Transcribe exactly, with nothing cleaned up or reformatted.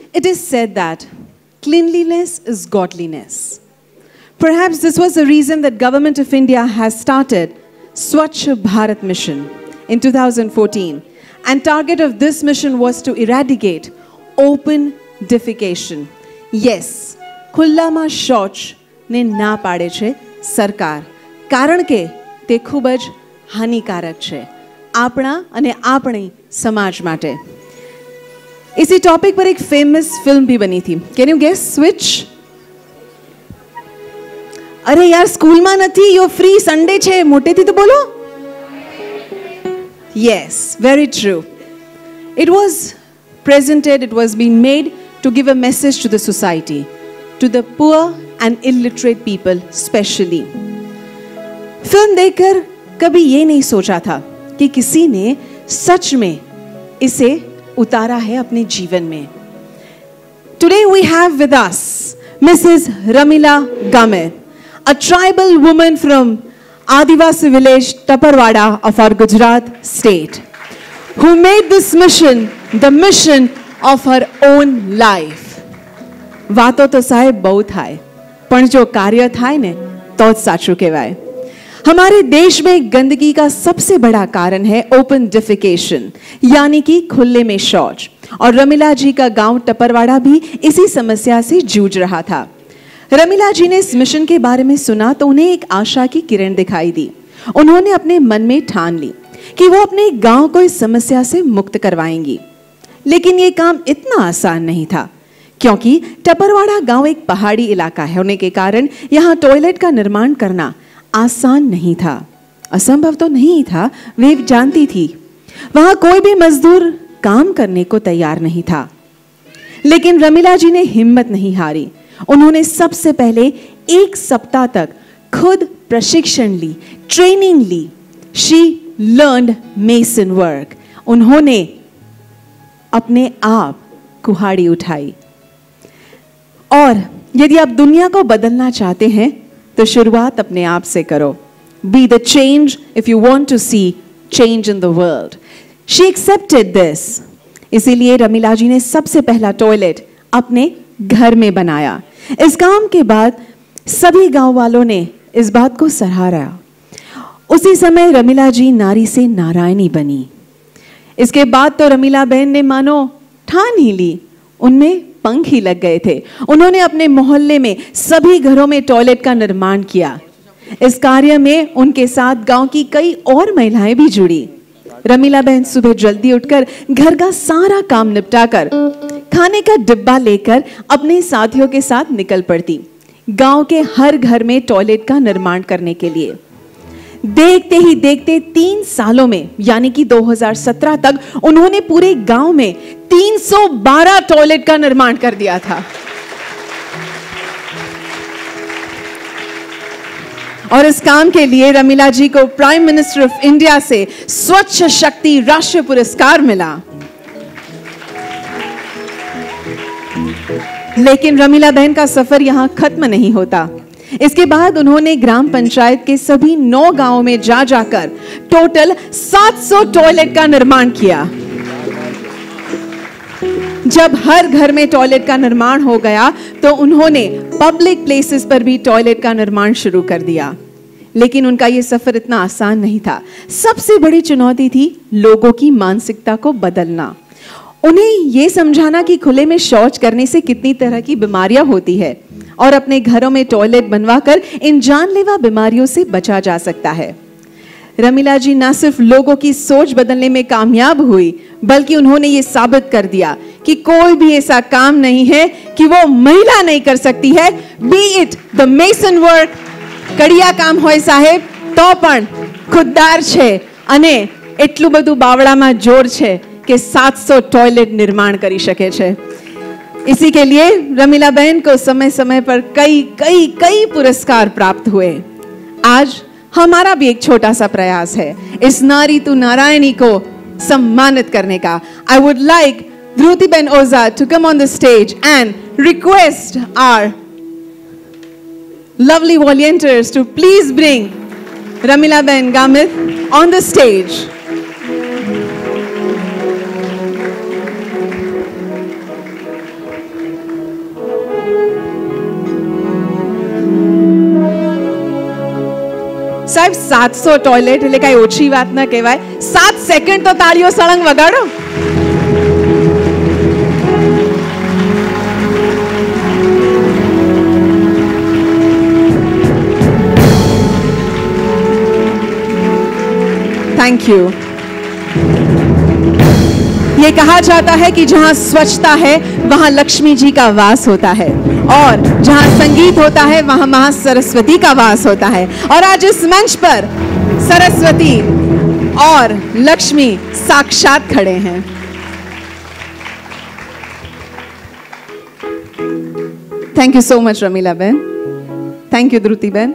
It is said that cleanliness is godliness. Perhaps this was the reason that Government of India has started Swachh Bharat Mission in two thousand fourteen, and target of this mission was to eradicate open defecation. Yes, ખુલ્લામાં શૌચ ને ના પાડે છે સરકાર, કારણ કે તે ખૂબ જ હાનિકારક છે આપણા અને આપણી સમાજ માટે. इसी टॉपिक पर एक फेमस फिल्म भी बनी थी. Can you guess switch? अरे यार स्कूल में नहीं, यो फ्री संडे छे, मोटे थी तो बोलो. Yes, very true. It was presented, it was being made to give a message to the society, to the poor and illiterate people especially. Film देखकर कभी ये नहीं सोचा था कि किसी ने सच में इसे उतारा है अपने जीवन में. Today we have with us Missus Ramila Gamit, a tribal woman from Adivasi village Taparwada of our Gujarat state, who made this mission the mission of her own life. વાતો તો સાહેબ બહુ થાય, પણ જો કાર્ય થાય ને તો જ સાચું કહેવાય. हमारे देश में गंदगी का सबसे बड़ा कारण है ओपन डिफिकेशन, यानी कि खुले में शौच. और रमीला जी का गांव टपरवाड़ा भी इसी समस्या से जूझ रहा था. रमीला जी ने इस मिशन के बारे में सुना तो उन्हें एक आशा की किरण दिखाई दी. उन्होंने अपने मन में ठान ली कि वो अपने गांव को इस समस्या से मुक्त करवाएंगी. लेकिन ये काम इतना आसान नहीं था, क्योंकि टपरवाड़ा गांव एक पहाड़ी इलाका है होने के कारण यहाँ टॉयलेट का निर्माण करना आसान नहीं था. असंभव तो नहीं था, वे जानती थी. वहां कोई भी मजदूर काम करने को तैयार नहीं था. लेकिन रमीला जी ने हिम्मत नहीं हारी. उन्होंने सबसे पहले एक सप्ताह तक खुद प्रशिक्षण ली, ट्रेनिंग ली. She learned mason work. उन्होंने अपने आप कुहाड़ी उठाई. और यदि आप दुनिया को बदलना चाहते हैं तो शुरुआत अपने आप से करो. Be the change if you want to see change in the world. She accepted this. इसीलिए रमीला जी ने सबसे पहला टॉयलेट अपने घर में बनाया. इस काम के बाद सभी गांव वालों ने इस बात को सराहा. उसी समय रमीला जी नारी से नारायणी बनी. इसके बाद तो रमीला बहन ने मानो ठान ही ली, उनमें पंख ही लग गए थे. उन्होंने अपने मोहल्ले में सभी घरों में टॉयलेट का निर्माण किया. इस कार्य में उनके साथ गांव की कई और महिलाएं भी जुड़ी. रमीला बहन सुबह जल्दी उठकर घर का सारा काम निपटाकर खाने का डिब्बा लेकर अपने साथियों के साथ निकल पड़ती गांव के हर घर में टॉयलेट का निर्माण करने के लिए. देखते ही देखते तीन सालों में यानी कि दो हज़ार सत्रह तक उन्होंने पूरे गांव में तीन सौ बारह टॉयलेट का निर्माण कर दिया था. और इस काम के लिए रमीला जी को प्राइम मिनिस्टर ऑफ इंडिया से स्वच्छ शक्ति राष्ट्रीय पुरस्कार मिला. लेकिन रमीला बहन का सफर यहां खत्म नहीं होता. इसके बाद उन्होंने ग्राम पंचायत के सभी नौ गांवों में जा जाकर टोटल सात सौ टॉयलेट का निर्माण किया. जब हर घर में टॉयलेट का निर्माण हो गया तो उन्होंने पब्लिक प्लेसेस पर भी टॉयलेट का निर्माण शुरू कर दिया. लेकिन उनका यह सफर इतना आसान नहीं था. सबसे बड़ी चुनौती थी लोगों की मानसिकता को बदलना. उन्हें यह समझाना कि खुले में शौच करने से कितनी तरह की बीमारियां होती है और अपने घरों में टॉयलेट बनवाकर इन जानलेवा बीमारियों से बचा जा सकता है. रमीला जी न सिर्फ लोगों की सोच बदलने में कामयाब हुई, बल्कि उन्होंने ये साबित कर दिया कि कोई भी ऐसा काम नहीं है कि वो महिला नहीं कर सकती है. Be it the mason work, कड़िया काम होय साहेब तो पण खुददार छे અને એટલું બધું બાવળામાં જોર છે કે सात सौ टॉयलेट निर्माण કરી શકે છે. इसी के लिए रमीला बहन को समय समय पर कई कई कई पुरस्कार प्राप्त हुए. आज हमारा भी एक छोटा सा प्रयास है इस नारी तू नारायणी को सम्मानित करने का. I would like Dhrutiben Ojha to come on the stage and request our lovely volunteers to please bring Ramila Ben Gamit on the stage. સાહેબ સાતસો ટોયલેટ એટલે કઈ ઓછી વાત ન કહેવાય. સાત સેકન્ડ તો તાળીઓ સળંગ વગાડો. Thank you. ये कहा जाता है कि जहां स्वच्छता है वहां लक्ष्मी जी का वास होता है और जहां संगीत होता है वहां मां सरस्वती का वास होता है. और आज इस मंच पर सरस्वती और लक्ष्मी साक्षात खड़े हैं. Thank you so much Ramila बहन. थैंक यू द्रुति बहन.